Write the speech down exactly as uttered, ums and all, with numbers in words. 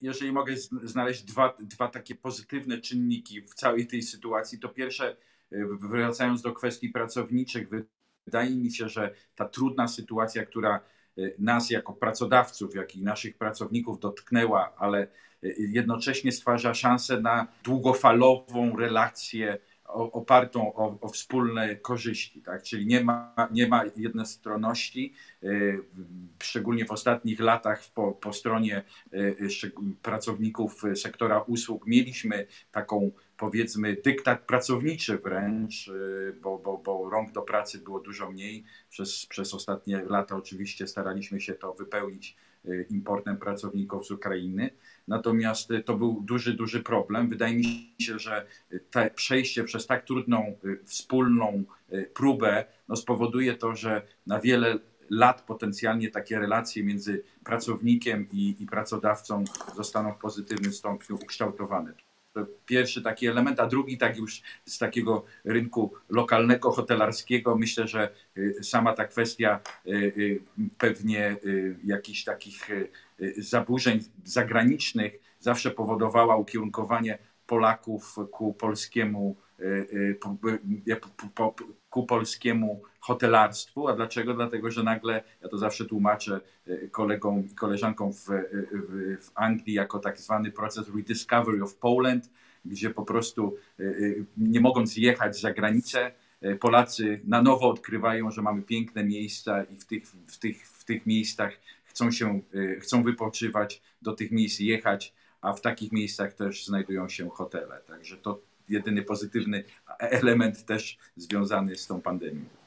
jeżeli mogę znaleźć dwa, dwa takie pozytywne czynniki w całej tej sytuacji, to pierwsze, wracając do kwestii pracowniczych, wydaje mi się, że ta trudna sytuacja, która nas jako pracodawców, jak i naszych pracowników dotknęła, ale jednocześnie stwarza szansę na długofalową relację opartą o, o wspólne korzyści, tak? Czyli nie ma, nie ma jednostronności, szczególnie w ostatnich latach po, po stronie pracowników sektora usług mieliśmy taką, powiedzmy, dyktat pracowniczy wręcz, bo, bo, bo rąk do pracy było dużo mniej. Przez, przez ostatnie lata oczywiście staraliśmy się to wypełnić importem pracowników z Ukrainy. Natomiast to był duży, duży problem. Wydaje mi się, że te przejście przez tak trudną, wspólną próbę no spowoduje to, że na wiele lat potencjalnie takie relacje między pracownikiem i, i pracodawcą zostaną w pozytywnym stopniu ukształtowane. To pierwszy taki element, a drugi tak już z takiego rynku lokalnego, hotelarskiego. Myślę, że sama ta kwestia pewnie jakichś takich zaburzeń zagranicznych zawsze powodowała ukierunkowanie Polaków ku polskiemu, ku polskiemu hotelarstwu. A dlaczego? Dlatego, że nagle, ja to zawsze tłumaczę kolegom i koleżankom w, w, w Anglii jako tak zwany proces rediscovery of Poland, gdzie po prostu nie mogąc jechać za granicę, Polacy na nowo odkrywają, że mamy piękne miejsca i w tych, w tych, w tych miejscach chcą się, chcą wypoczywać, do tych miejsc jechać, a w takich miejscach też znajdują się hotele. Także to jedyny pozytywny element też związany z tą pandemią.